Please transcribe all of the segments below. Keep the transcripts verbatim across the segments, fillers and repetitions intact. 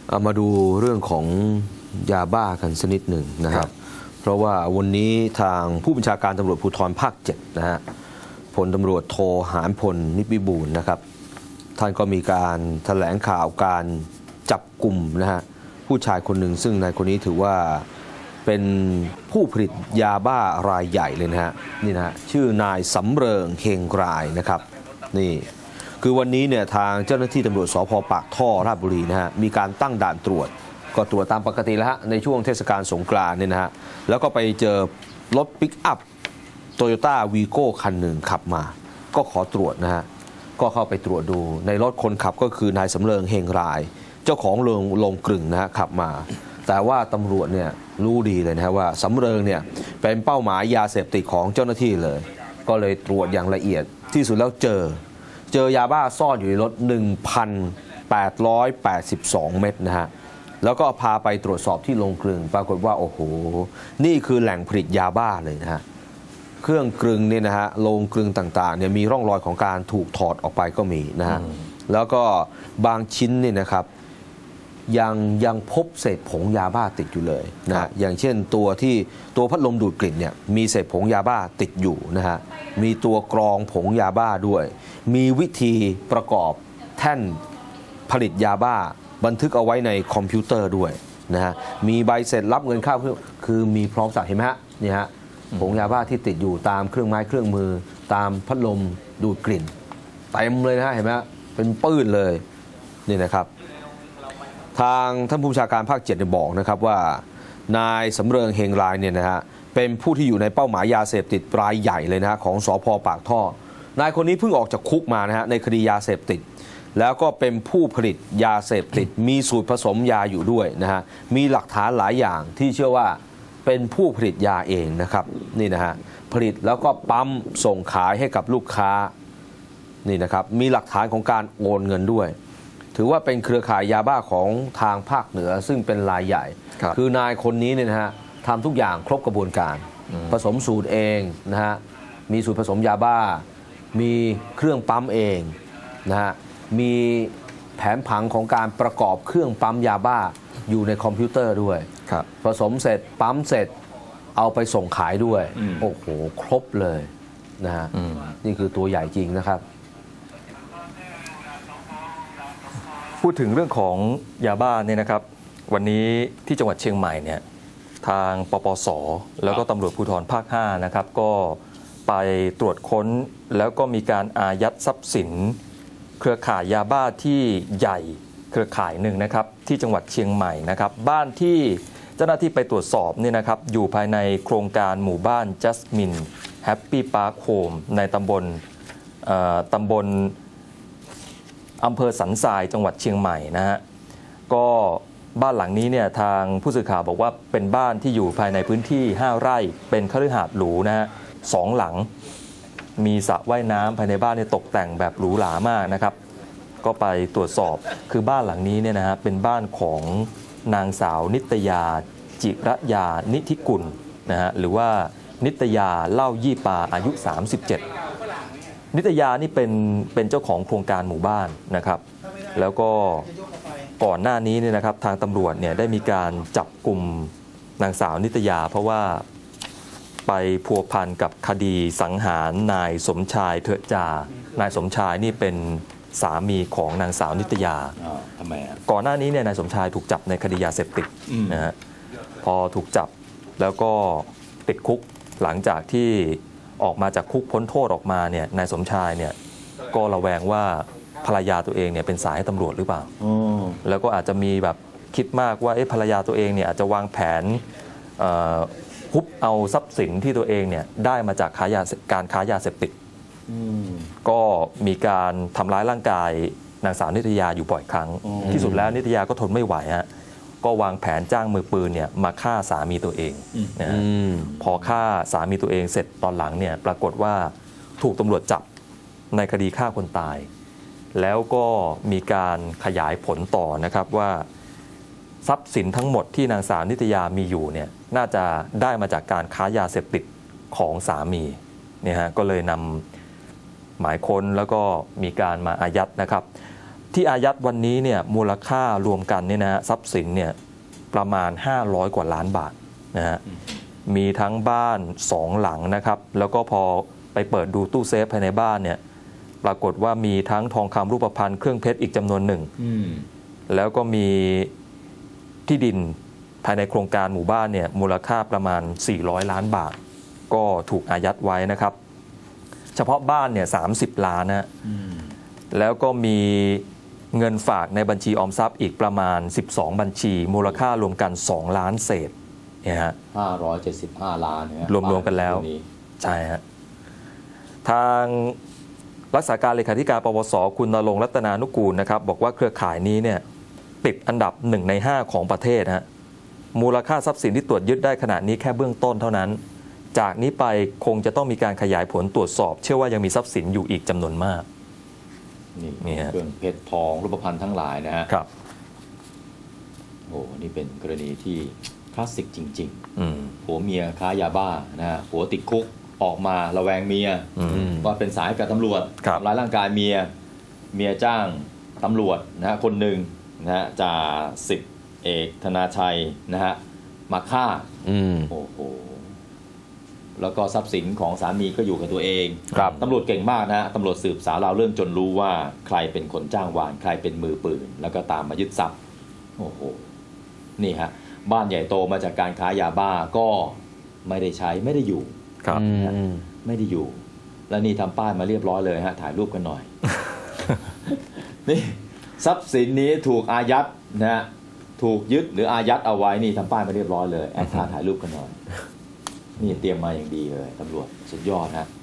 เอามาดูเรื่องของยาบ้ากันสักนิดหนึ่งนะครับเพราะว่าวันนี้ทางผู้บัญชาการตำรวจภูธรภาคเจ็ดนะฮะพลตำรวจโทหารพลนิพิบูลนะครับท่านก็มีการแถลงข่าวการจับกลุ่มนะฮะผู้ชายคนหนึ่งซึ่งนายคนนี้ถือว่าเป็นผู้ผลิตยาบ้ารายใหญ่เลยนะฮะนี่นะฮะชื่อนายสำเริงเฮงรายนะครับนี่คือวันนี้เนี่ยทางเจ้าหน้าที่ตำรวจสภ.ปากท่อราชบุรีนะฮะมีการตั้งด่านตรวจก็ตรวจตามปกติแล้วฮะในช่วงเทศกาลสงกรานต์เนี่ยนะฮะแล้วก็ไปเจอรถปิกอัพโตโยต้าวีโก้คันหนึ่งขับมาก็ขอตรวจนะฮะก็เข้าไปตรวจดูในรถคนขับก็คือนายสำเริงเฮงรายเจ้าของโรงโรงกลึงนะฮะขับมาแต่ว่าตำรวจเนี่ยรู้ดีเลยนะฮะว่าสำเริงเนี่ยเป็นเป้าหมายยาเสพติดของเจ้าหน้าที่เลยก็เลยตรวจอย่างละเอียดที่สุดแล้วเจอเจอยาบ้าซ่อนอยู่ในรถ หนึ่งพันแปดร้อยแปดสิบสอง เม็ดนะฮะแล้วก็พาไปตรวจสอบที่โรงกลึงปรากฏว่าโอ้โหนี่คือแหล่งผลิตยาบ้าเลยนะฮะเครื่องกลึงเนี่ยนะฮะโรงกลึงต่างๆเนี่ยมีร่องรอยของการถูกถอดออกไปก็มีนะฮะแล้วก็บางชิ้นเนี่ยนะครับยังยังพบเศษผงยาบ้าติดอยู่เลยนะอย่างเช่นตัวที่ตัวพัดลมดูดกลิ่นเนี่ยมีเศษผงยาบ้าติดอยู่นะฮะมีตัวกรองผงยาบ้าด้วยมีวิธีประกอบแท่นผลิตยาบ้าบันทึกเอาไว้ในคอมพิวเตอร์ด้วยนะฮะมีใบเสร็จรับเงินค่าคือมีพร้อมสักเห็นไหมฮะนี่ฮะผงยาบ้าที่ติดอยู่ตามเครื่องไม้เครื่องมือตามพัดลมดูดกลิ่นเต็มเลยนะฮะเห็นไหมเป็นปื้นเลยนี่นะครับทางท่านผู้บัญชาการภาคเจ็ดบอกนะครับว่านายสำเริงเฮงรายเนี่ยนะฮะเป็นผู้ที่อยู่ในเป้าหมายยาเสพติดรายใหญ่เลยนะฮะของสภ.ปากท่อนายคนนี้เพิ่งออกจากคุกมานะฮะในคดียาเสพติดแล้วก็เป็นผู้ผลิตยาเสพติดมีสูตรผสมยาอยู่ด้วยนะฮะมีหลักฐานหลายอย่างที่เชื่อว่าเป็นผู้ผลิตยาเองนะครับนี่นะฮะผลิตแล้วก็ปั๊มส่งขายให้กับลูกค้านี่นะครับมีหลักฐานของการโอนเงินด้วยถือว่าเป็นเครือข่ายยาบ้าของทางภาคเหนือซึ่งเป็นรายใหญ่ ค, คือนายคนนี้เนี่ยนะฮะทำทุกอย่างครบกระบวนการผสมสูตรเองนะฮะมีสูตรผสมยาบ้ามีเครื่องปั๊มเองนะฮะมีแผนผังของการประกอบเครื่องปั๊มยาบ้าอยู่ในคอมพิวเตอร์ด้วยผสมเสร็จปั๊มเสร็จเอาไปส่งขายด้วยโอ้โหครบเลยนะฮะนี่คือตัวใหญ่จริงนะครับพูดถึงเรื่องของยาบ้าเนี่ยนะครับวันนี้ที่จังหวัดเชียงใหม่เนี่ยทางปปส.แล้วก็ตำรวจภูธรภาคห้านะครับก็ไปตรวจค้นแล้วก็มีการอายัดทรัพย์สินเครือข่ายยาบ้าที่ใหญ่เครือข่ายหนึ่งนะครับที่จังหวัดเชียงใหม่นะครับบ้านที่เจ้าหน้าที่ไปตรวจสอบเนี่ยนะครับอยู่ภายในโครงการหมู่บ้านจัสมินแฮปปี้พาร์คโฮมในตำบลตำบลอำเภอสันทรายจังหวัดเชียงใหม่นะฮะก็บ้านหลังนี้เนี่ยทางผู้สื่อข่าวบอกว่าเป็นบ้านที่อยู่ภายในพื้นที่ห้าไร่เป็นคฤหาสน์หรูนะฮะสองหลังมีสระว่ายน้ำภายในบ้านเนี่ยตกแต่งแบบหรูหรามากนะครับก็ไปตรวจสอบคือบ้านหลังนี้เนี่ยนะฮะเป็นบ้านของนางสาวนิตยาจิรยานิธิกุลนะฮะหรือว่านิตยาเล่ายี่ปาอายุสามสิบเจ็ดนิตยานี่เป็นเป็นเจ้าของโครงการหมู่บ้านนะครับแล้วก็ก่อนหน้านี้เนี่ยนะครับทางตำรวจเนี่ยได้มีการจับกลุ่มนางสาวนิตยาเพราะว่าไปพัวพันกับคดีสังหารนายสมชายเถอะจานายสมชายนี่เป็นสามีของนางสาวนิตยาทำไมก่อนหน้านี้เนี่ยนายสมชายถูกจับในคดียาเสพติดนะฮะพอถูกจับแล้วก็ติดคุกหลังจากที่ออกมาจากคุกพ้นโทษออกมาเนี่ยนายสมชายเนี่ยก็ระแวงว่าภรรยาตัวเองเนี่ยเป็นสายตำรวจหรือเปล่าแล้วก็อาจจะมีแบบคิดมากว่าเอ๊ะภรรยาตัวเองเนี่ยอาจจะวางแผนฮุบเอาทรัพย์สินที่ตัวเองเนี่ยได้มาจากค้ายาการค้ายาเสพติดก็มีการทำร้ายร่างกายนางสาวนิตยาอยู่บ่อยครั้งที่สุดแล้วนิตยาก็ทนไม่ไหวฮะก็วางแผนจ้างมือปืนเนี่ยมาฆ่าสามีตัวเองนะพอฆ่าสามีตัวเองเสร็จตอนหลังเนี่ยปรากฏว่าถูกตำรวจจับในคดีฆ่าคนตายแล้วก็มีการขยายผลต่อนะครับว่าทรัพย์สินทั้งหมดที่นางสาวนิตยามีอยู่เนี่ยน่าจะได้มาจากการค้ายาเสพติดของสามีเนี่ยฮะก็เลยนำหมายค้นแล้วก็มีการมาอายัดนะครับที่อายัดวันนี้เนี่ยมูลค่ารวมกันเนี่ยนะฮะทรัพย์สินเนี่ยประมาณห้าร้อยกว่าล้านบาทนะฮะมีทั้งบ้านสองหลังนะครับแล้วก็พอไปเปิดดูตู้เซฟภายในบ้านเนี่ยปรากฏว่ามีทั้งทองคำรูปพรรณเครื่องเพชรอีกจำนวนหนึ่งแล้วก็มีที่ดินภายในโครงการหมู่บ้านเนี่ยมูลค่าประมาณสี่ร้อยล้านบาทก็ถูกอายัดไว้นะครับเฉพาะบ้านเนี่ยสามสิบล้านนะแล้วก็มีเงินฝากในบัญชีออมทรัพย์อีกประมาณสิบสองบัญชีมูลค่ารวมกันสองล้านเศษเนี่ยฮะห้าร้อยเจ็ดสิบห้าล้านเนี่ยรวมๆกันแล้วใช่ฮะทางรักษาการเลขาธิการปปสคุณณรงค์รัตนานุกูลนะครับบอกว่าเครือข่ายนี้เนี่ยติดอันดับหนึ่งในห้าของประเทศฮะมูลค่าทรัพย์สินที่ตรวจยึดได้ขณะนี้แค่เบื้องต้นเท่านั้นจากนี้ไปคงจะต้องมีการขยายผลตรวจสอบเชื่อว่ายังมีทรัพย์สินอยู่อีกจำนวนมากนี่เครื่องเพชรทองรูปพรรณทั้งหลายนะฮะครับโอ้นี่เป็นกรณีที่คลาสสิกจริงๆผัวเมียค้ายาบ้านะฮะผัวติดคุกออกมาระแวงเมียว่าเป็นสายกับตำรวจทำร้ายร่างกายเมียเมียจ้างตำรวจนะฮะคนหนึ่งนะฮะจ่าสิบเอกธนาชัยนะฮะมาฆ่าโอ้โหแล้วก็ทรัพย์สินของสามีก็อยู่กับตัวเองตำรวจเก่งมากนะตำรวจสืบสาวราวเรื่องจนรู้ว่าใครเป็นคนจ้างวานใครเป็นมือปืนแล้วก็ตามมายึดทรัพย์โอ้โหนี่ฮะบ้านใหญ่โตมาจากการค้ายาบ้าก็ไม่ได้ใช้ไม่ได้อยู่ครับไม่ได้อยู่แล้วนี่ทำป้ายมาเรียบร้อยเลยฮะถ่ายรูปกันหน่อย นี่ทรัพย์สินนี้ถูกอายัดนะฮะถูกยึดหรืออายัดเอาไว้นี่ทำป้ายมาเรียบร้อยเลยแอดท่าถ่ายรูปกันหน่อยนี่เตรียมมาอย่างดีเลยตำรวจสุดยอดฮะ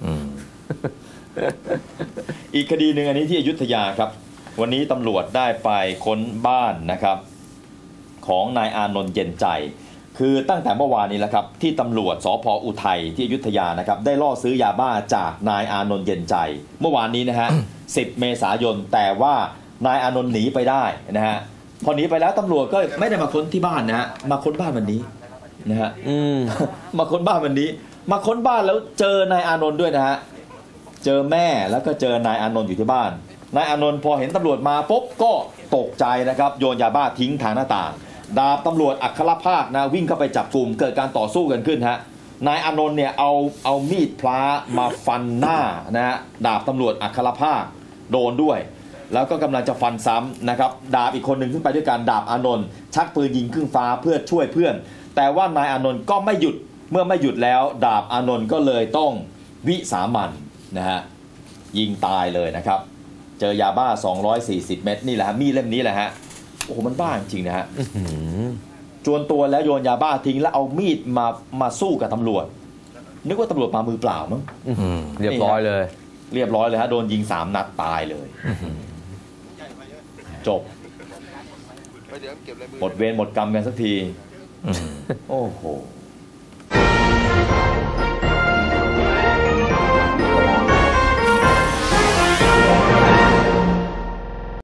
อีกคดีหนึ่งอันนี้ที่อยุธยาครับวันนี้ตำรวจได้ไปค้นบ้านนะครับของนายอานนท์เย็นใจคือตั้งแต่เมื่อวานนี้แหละครับที่ตำรวจสภ.อุทัยที่อยุธยานะครับได้ล่อซื้อยาบ้าจากนายอานนท์เย็นใจเมื่อวานนี้นะฮะ สิบเมษายนแต่ว่านายอานนท์หนีไปได้นะฮะพอหนีไปแล้วตำรวจก็ไม่ได้มาค้นที่บ้านนะฮะมาค้นบ้านวันนี้นะฮะมาค้นบ้านวันนี้มาค้นบ้านแล้วเจอนายอานนท์ด้วยนะฮะเจอแม่แล้วก็เจอนายอานนท์อยู่ที่บ้านนายอานนท์พอเห็นตำรวจมาปุ๊บก็ตกใจนะครับโยนยาบ้าทิ้งทางหน้าต่างดาบตำรวจอัครภาคนะวิ่งเข้าไปจับกลุ่มเกิดการต่อสู้กันขึ้นฮะนายอานนท์เนี่ยเอาเอามีดพระมาฟันหน้านะฮะดาบตำรวจอัครภาคโดนด้วยแล้วก็กำลังจะฟันซ้ำนะครับดาบอีกคนหนึ่งขึ้นไปด้วยกันดาบอานนท์ชักปืนยิงขึ้นฟ้าเพื่อช่วยเพื่อนแต่ว่านายอานนท์ก็ไม่หยุดเมื่อไม่หยุดแล้วดาบอานนท์ก็เลยต้องวิสามันนะฮะยิงตายเลยนะครับเจอยาบ้าสองร้อยสี่สิบเม็ดนี่แหละฮะมีดเล่มนี้แหละฮะโอ้โหมันบ้าจริงนะฮะจวนตัวแล้วโยนยาบ้าทิ้งแล้วเอามีดมามาสู้กับตำรวจนึกว่าตำรวจมามือเปล่ามั้งเรียบร้อยเลยเรียบร้อยเลยฮะโดนยิงสามนัดตายเลยจบหมดเวรหมดกรรมกันสักทีโอ้โห